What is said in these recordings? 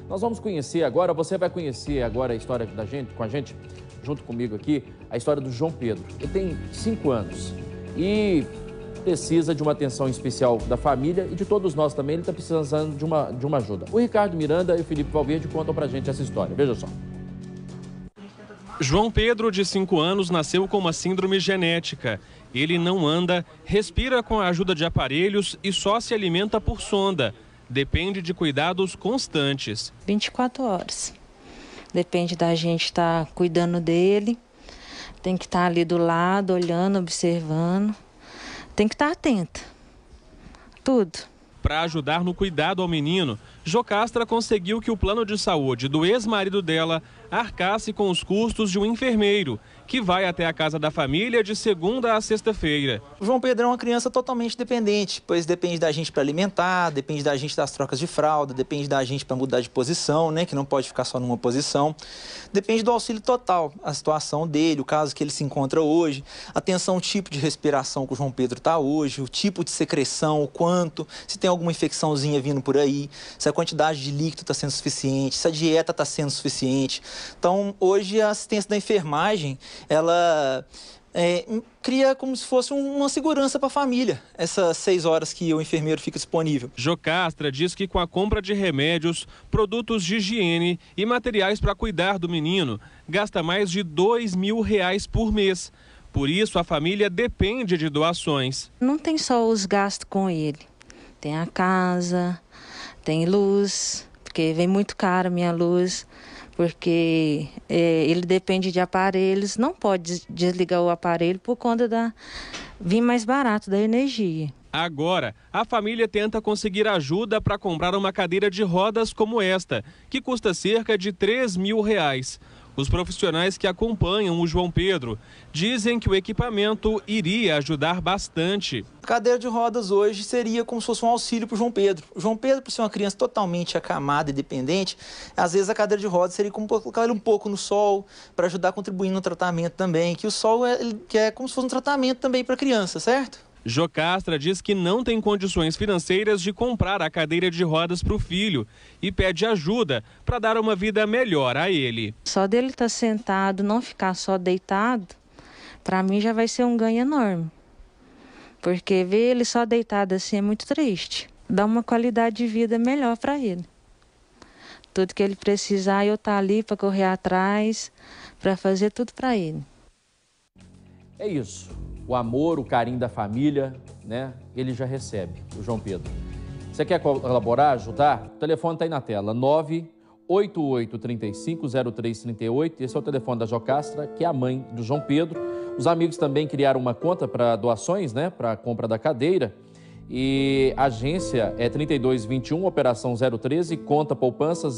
Nós vamos conhecer agora, você vai conhecer agora a história da gente, com a gente, junto comigo aqui, a história do João Pedro. Ele tem 5 anos e precisa de uma atenção especial da família e de todos nós também. Ele está precisando de uma ajuda. O Ricardo Miranda e o Felipe Valverde contam pra gente essa história. Veja só. João Pedro, de 5 anos, nasceu com uma síndrome genética. Ele não anda, respira com a ajuda de aparelhos e só se alimenta por sonda. Depende de cuidados constantes. 24 horas. Depende da gente estar cuidando dele. Tem que estar ali do lado, olhando, observando. Tem que estar atenta. Tudo. Para ajudar no cuidado ao menino, Jocastra conseguiu que o plano de saúde do ex-marido dela arcasse com os custos de um enfermeiro, que vai até a casa da família de segunda a sexta-feira. O João Pedro é uma criança totalmente dependente, pois depende da gente para alimentar, depende da gente das trocas de fralda, depende da gente para mudar de posição, né, que não pode ficar só numa posição. Depende do auxílio total, a situação dele, o caso que ele se encontra hoje, atenção ao tipo de respiração que o João Pedro está hoje, o tipo de secreção, o quanto, se tem alguma infecçãozinha vindo por aí, se a quantidade de líquido está sendo suficiente, se a dieta está sendo suficiente. Então, hoje a assistência da enfermagem, ela cria como se fosse uma segurança para a família, essas 6 horas que o enfermeiro fica disponível. Jocastra diz que com a compra de remédios, produtos de higiene e materiais para cuidar do menino, gasta mais de R$2.000 por mês. Por isso, a família depende de doações. Não tem só os gastos com ele. Tem a casa, tem luz, porque vem muito caro a minha luz. Porque ele depende de aparelhos, não pode desligar o aparelho por conta da vir mais barato da energia. Agora, a família tenta conseguir ajuda para comprar uma cadeira de rodas como esta, que custa cerca de R$3.000. Os profissionais que acompanham o João Pedro dizem que o equipamento iria ajudar bastante. A cadeira de rodas hoje seria como se fosse um auxílio para o João Pedro. O João Pedro, por ser uma criança totalmente acamada e dependente, às vezes a cadeira de rodas seria como colocar ele um pouco no sol, para ajudar a contribuir no tratamento também, que o sol é como se fosse um tratamento também para a criança, certo? Jocastra diz que não tem condições financeiras de comprar a cadeira de rodas para o filho e pede ajuda para dar uma vida melhor a ele. Só dele estar sentado, não ficar só deitado, para mim já vai ser um ganho enorme. Porque ver ele só deitado assim é muito triste. Dá uma qualidade de vida melhor para ele. Tudo que ele precisar, eu estar ali para correr atrás, para fazer tudo para ele. É isso. O amor, o carinho da família, né? Ele já recebe, o João Pedro. Você quer colaborar, ajudar? O telefone está aí na tela, 988-35-0338. Esse é o telefone da Jocastra, que é a mãe do João Pedro. Os amigos também criaram uma conta para doações, né? Para a compra da cadeira. E a agência é 3221, operação 013, conta poupança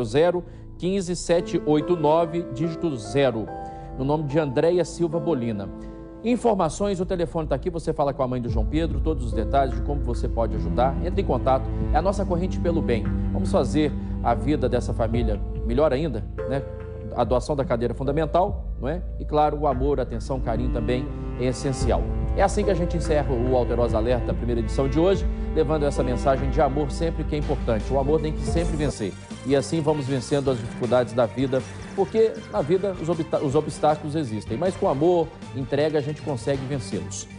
000-15789, dígito 0, no nome de Andréia Silva Bolina. Informações, o telefone está aqui, você fala com a mãe do João Pedro, todos os detalhes de como você pode ajudar, entre em contato, é a nossa corrente pelo bem. Vamos fazer a vida dessa família melhor ainda, né? A doação da cadeira é fundamental, não é? E claro, o amor, a atenção, o carinho também é essencial. É assim que a gente encerra o Alterosa Alerta, a primeira edição de hoje, levando essa mensagem de amor sempre que é importante. O amor tem que sempre vencer. E assim vamos vencendo as dificuldades da vida, porque na vida os obstáculos existem, mas com amor, entrega, a gente consegue vencê-los.